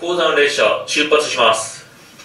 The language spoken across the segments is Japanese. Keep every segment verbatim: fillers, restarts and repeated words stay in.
講座の列車出発します。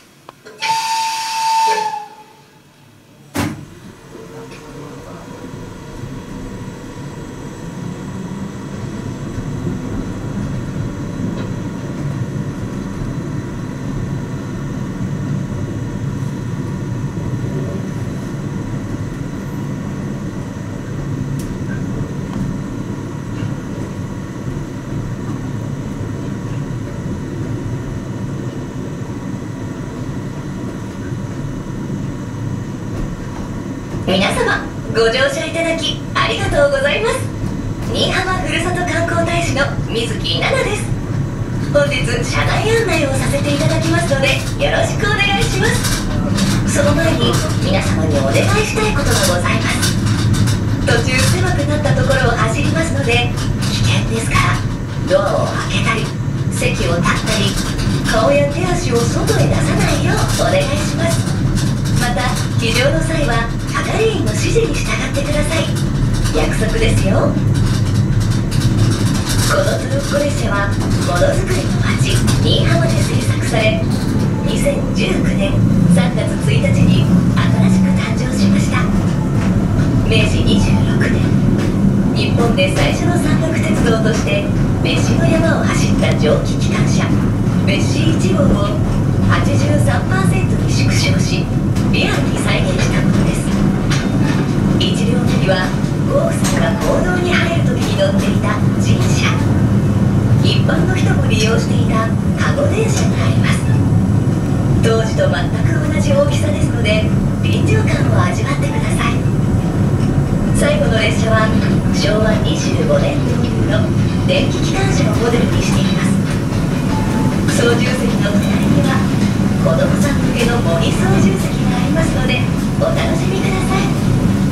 皆様ご乗車いただきありがとうございます。新居浜ふるさと観光大使の水木奈々です。本日車内案内をさせていただきますのでよろしくお願いします。その前に皆様にお願いしたいことがございます。途中狭くなったところを走りますので危険ですから、ドアを開けたり席を立ったり顔や手足を外へ出さないようお願いします。また騎乗の際は係員の指示に従ってください。約束ですよ。このトロッコ列車はものづくりの町新居浜で製作され、にせんじゅうきゅうねんさんがつついたちに新しく誕生しました。めいじにじゅうろくねん、日本で最初の山岳鉄道として別子の山を走った蒸気機関車別子いちごうを はちじゅうさんパーセント に縮小しリアルに再現したものです。いち両目にはゴーさんが坑道に入る時に乗っていた神車、一般の人も利用していたカゴ電車があります。当時と全く同じ大きさですので臨場感を味わってください。最後の列車はしょうわにじゅうごねん導入の電気機関車をモデルにしています。操縦席の隣には子供さん向けの模擬操縦席がありますのでお楽しみください。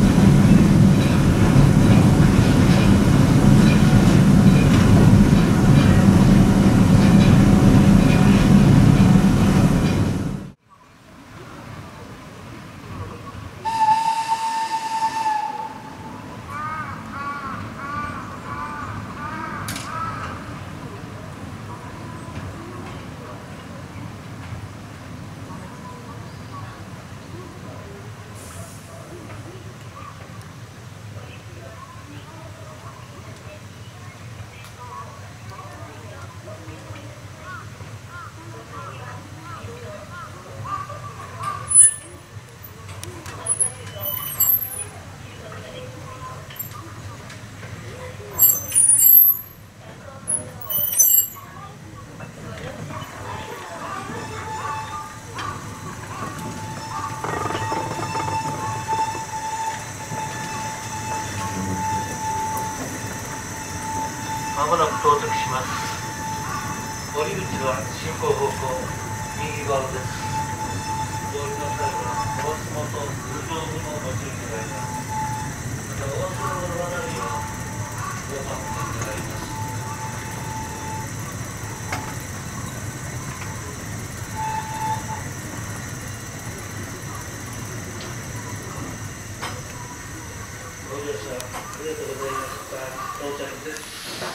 まもなく到着します。降り口は進行方向右側です。お降りの際はお足元、無造にもご注意くださいます。またお忘れ物がないようご確認願います。ご乗車ありがとうございました。到着です。